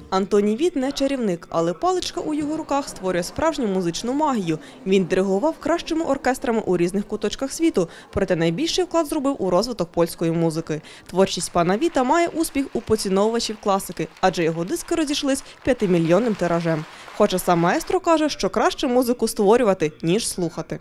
Антоній Від не чарівник, але паличка у його руках створює справжню музичну магію. Він диригував кращими оркестрами у різних куточках світу, проте найбільший вклад зробив у розвиток польської музики. Творчість пана Віта має успіх у поціновувачів класики, адже його диски розійшлись 5-мільйонним тиражем. Хоча сам маестро каже, що краще музику створювати, ніж слухати.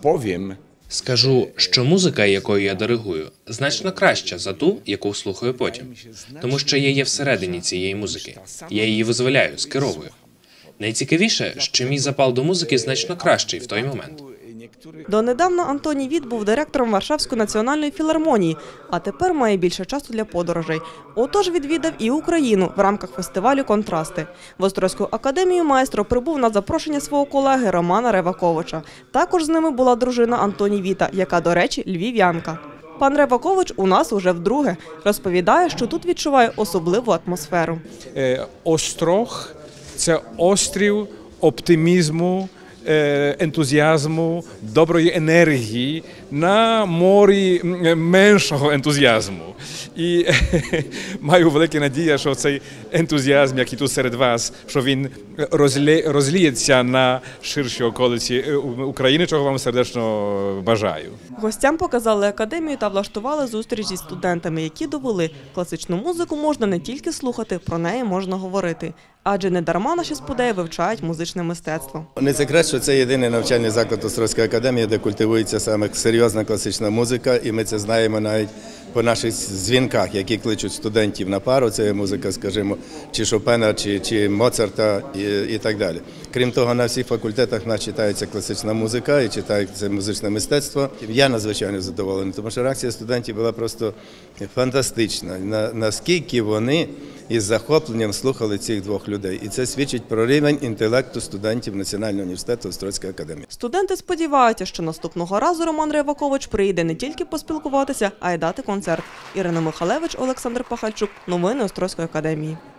Скажу, що музика, якою я диригую, значно краща за ту, яку слухаю потім. Тому що я є всередині цієї музики. Я її визволяю, скеровую. Найцікавіше, що мій запал до музики значно кращий в той момент. Донедавна Антоній Від був директором Варшавської національної філармонії, а тепер має більше часу для подорожей. Отож відвідав і Україну в рамках фестивалю «Контрасти». В Острозьку академію маестро прибув на запрошення свого колеги Романа Реваковича. Також з ними була дружина Антонія Віта, яка, до речі, львів'янка. Пан Ревакович у нас уже вдруге. Розповідає, що тут відчуває особливу атмосферу. Острог – це острів оптимізму, ентузіазму, доброї енергії на морі меншого ентузіазму. І маю велику надію, що цей ентузіазм, який тут серед вас, що він розліється на ширші околиці України, чого вам сердечно бажаю. Гостям показали академію та влаштували зустріч зі студентами, які довели, класичну музику можна не тільки слухати, про неї можна говорити. Адже недарма наші спудеї вивчають музичне мистецтво. Не секрет, що це єдиний навчальний заклад Острозької академії, де культивується саме серйозна класична музика, і ми це знаємо навіть по наших дзвінках, які кличуть студентів на пару. Це є музика, скажімо, чи Шопена, чи Моцарта і так далі. Крім того, на всіх факультетах в нас читається класична музика і читається музичне мистецтво. Я надзвичайно задоволений, тому що реакція студентів була просто фантастична. Наскільки вони із захопленням слухали цих двох людей. І це свідчить про рівень інтелекту студентів Національного університету Острозької академії. Студенти сподіваються, що наступного разу Роман Ревакович приїде не тільки поспілкуватися, а й дати концерт. Ірина Михалевич, Олександр Пахальчук. Новини Острозької академії.